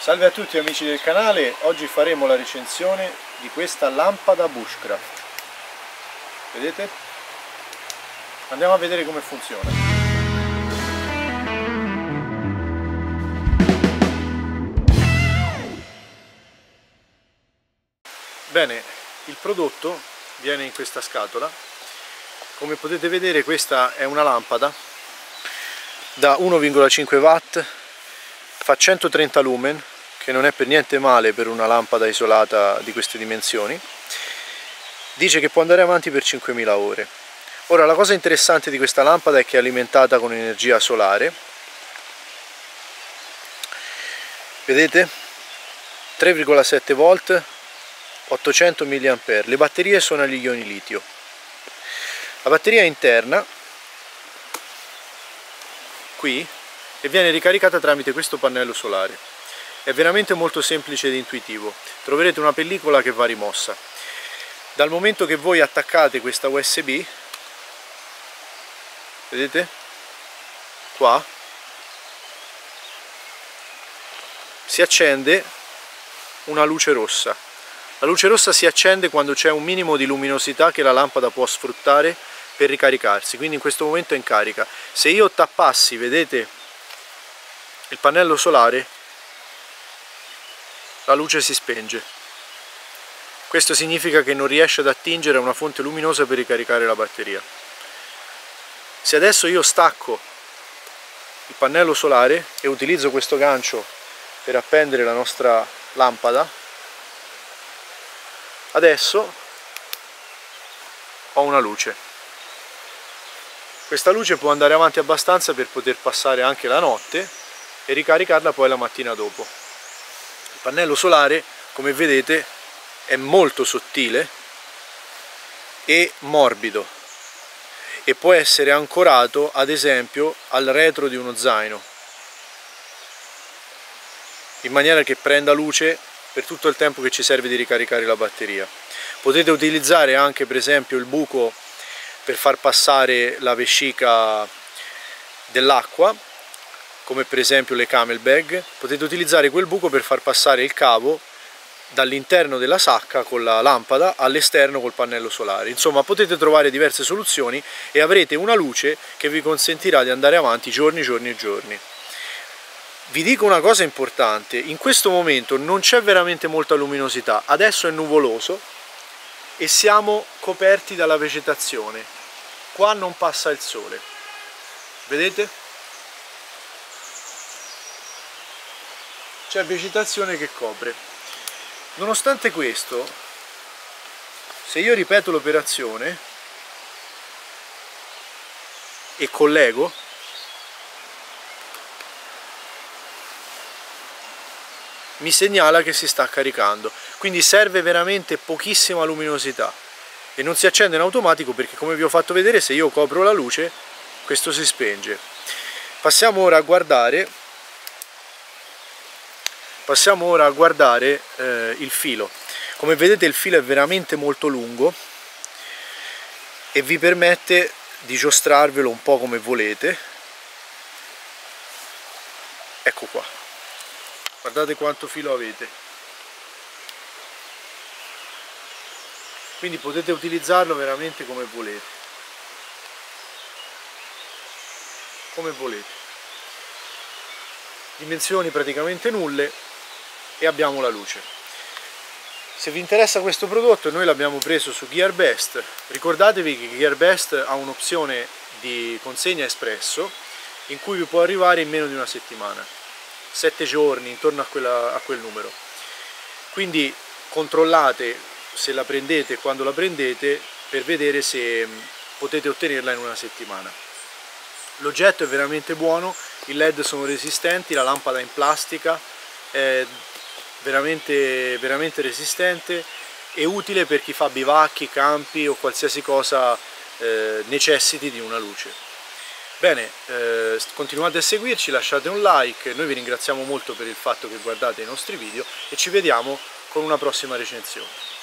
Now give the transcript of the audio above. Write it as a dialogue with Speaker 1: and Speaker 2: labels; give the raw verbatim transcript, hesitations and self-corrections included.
Speaker 1: Salve a tutti amici del canale, oggi faremo la recensione di questa lampada Bushcraft. Vedete? Andiamo a vedere come funziona. Bene, il prodotto viene in questa scatola. Come potete vedere, questa è una lampada da uno virgola cinque watt, fa centotrenta lumen, che non è per niente male per una lampada isolata di queste dimensioni. Dice che può andare avanti per cinquemila ore. Ora, la cosa interessante di questa lampada è che è alimentata con energia solare. Vedete? tre virgola sette volt, ottocento milliampere. Le batterie sono agli ioni litio. La batteria è interna qui e viene ricaricata tramite questo pannello solare. È veramente molto semplice ed intuitivo. Troverete una pellicola che va rimossa. Dal momento che voi attaccate questa U S B, vedete? Qua si accende una luce rossa. La luce rossa si accende quando c'è un minimo di luminosità che la lampada può sfruttare per ricaricarsi, quindi in questo momento è in carica. Se io tappassi, vedete, il pannello solare, la luce si spenge. Questo significa che non riesce ad attingere a una fonte luminosa per ricaricare la batteria. Se adesso io stacco il pannello solare e utilizzo questo gancio per appendere la nostra lampada, adesso ho una luce. Questa luce può andare avanti abbastanza per poter passare anche la notte e ricaricarla poi la mattina dopo. Il pannello solare, come vedete, è molto sottile e morbido e può essere ancorato ad esempio al retro di uno zaino, in maniera che prenda luce per tutto il tempo che ci serve di ricaricare la batteria. Potete utilizzare anche per esempio il buco per far passare la vescica dell'acqua, come per esempio le camel bag. Potete utilizzare quel buco per far passare il cavo dall'interno della sacca con la lampada all'esterno col pannello solare. Insomma, potete trovare diverse soluzioni e avrete una luce che vi consentirà di andare avanti giorni, giorni e giorni. Vi dico una cosa importante: in questo momento non c'è veramente molta luminosità, adesso è nuvoloso e siamo coperti dalla vegetazione. Qua non passa il sole, vedete? C'è vegetazione che copre. Nonostante questo, se io ripeto l'operazione e collego, mi segnala che si sta caricando, quindi serve veramente pochissima luminosità e non si accende in automatico perché, come vi ho fatto vedere, se io copro la luce questo si spenge. Passiamo ora a guardare passiamo ora a guardare eh, il filo. Come vedete, il filo è veramente molto lungo e vi permette di giostrarvelo un po' come volete. Ecco qua, guardate quanto filo avete, quindi potete utilizzarlo veramente come volete, come volete. Dimensioni praticamente nulle e abbiamo la luce. Se vi interessa questo prodotto, noi l'abbiamo preso su Gearbest. Ricordatevi che Gearbest ha un'opzione di consegna espresso in cui vi può arrivare in meno di una settimana, sette giorni, intorno a, quella, a quel numero. Quindi controllate se la prendete e quando la prendete per vedere se potete ottenerla in una settimana. L'oggetto è veramente buono, i led sono resistenti, la lampada è in plastica, è veramente, veramente resistente e utile per chi fa bivacchi, campi o qualsiasi cosa eh, necessiti di una luce. Bene, eh, continuate a seguirci, lasciate un like, noi vi ringraziamo molto per il fatto che guardate i nostri video e ci vediamo con una prossima recensione.